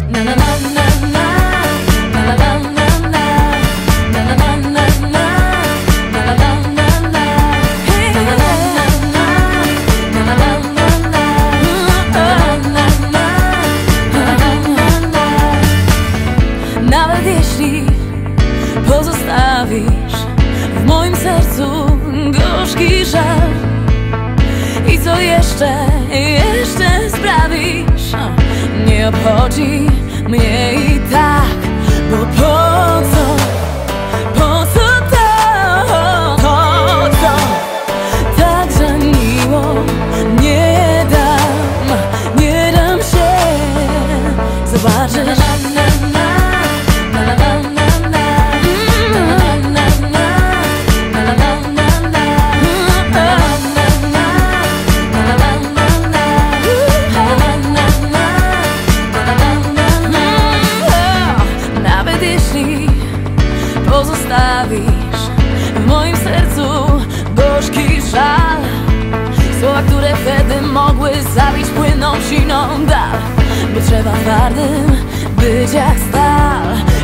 Na na na na na, na na na na na, na na na na na, na na na na na, hey, na na na na, na na na na na, na na na na. Nawet jeśli pozostawisz w moim sercu gorzki żal, i co jeszcze sprawisz, nie obchodzi mnie i tak, bo po co to tak za miło, nie dam się zobaczyć. Pozostawisz w moim sercu gorzki żal, słowa, które wtedy mogły zabić, płyną siną dal, bo trzeba twardym być jak stal.